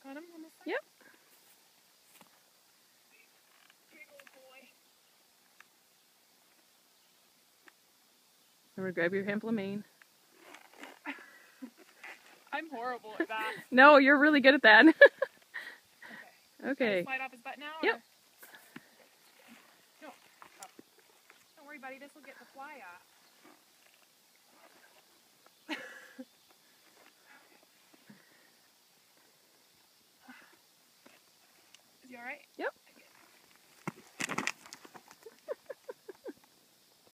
on him on this side? Yep. Big old boy. Remember, grab your hemp mane. I'm horrible at that. No, you're really good at that. Okay. Okay. Slide off his butt now? Yep. Or? No. Oh. Don't worry, buddy. This will get the fly off.